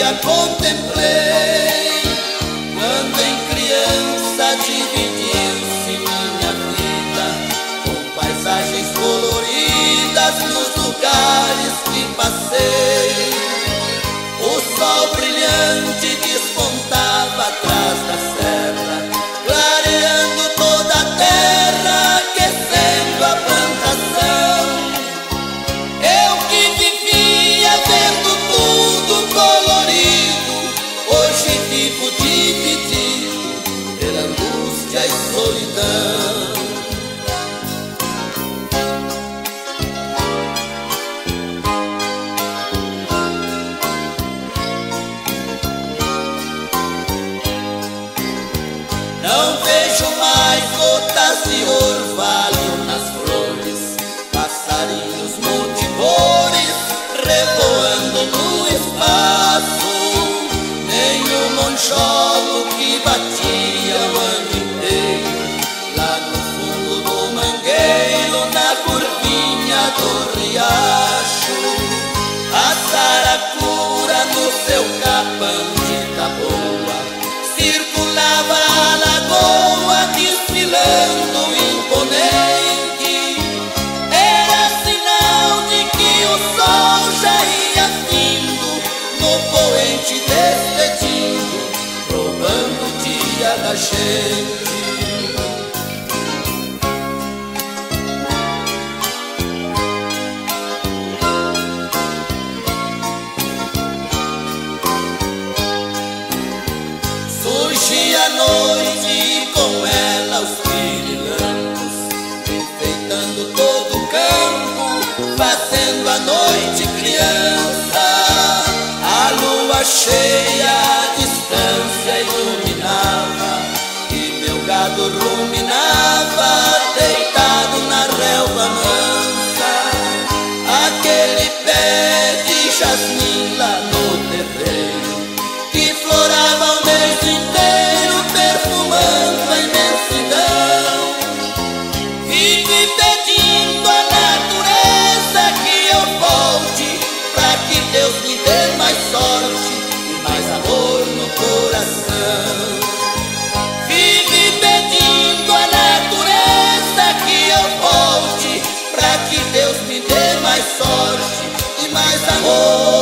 dia contemplei, quando em criança dividiu-se minha vida, com paisagens coloridas nos lugares que passei. O sol brilhante despontava atrás da serra, clareando toda a terra, aquecendo a plantação. Eu que vivia vendo tudo colorido, hoje vivo dividido pela angústia e solidão. Não vejo mais gotas de orvalho nas flores, passarinhos multicores revoando no espaço, nem o moncholo que batia o ano inteiro lá no fundo do mangueiro, na curvinha do riacho. A saracura no seu capão de taboa circulava a lagoa desfilando imponente. Era sinal de que o sol já ia vindo, no poente despedindo, roubando o dia da gente. Surgia a noite e com ela os pirilampos, enfeitando todo o campo, fazendo a noite criança. A lua cheia à distância iluminava, e meu gado ruminava, deitado na relva mansa. Aquele pé de jasmim lá no terreiro, que florava o mês inteiro, perfumando a imensidão. Vive pedindo à natureza que eu volte, pra que Deus me dê mais sorte e mais amor no coração. Vive pedindo à natureza que eu volte, pra que Deus me dê mais sorte e mais amor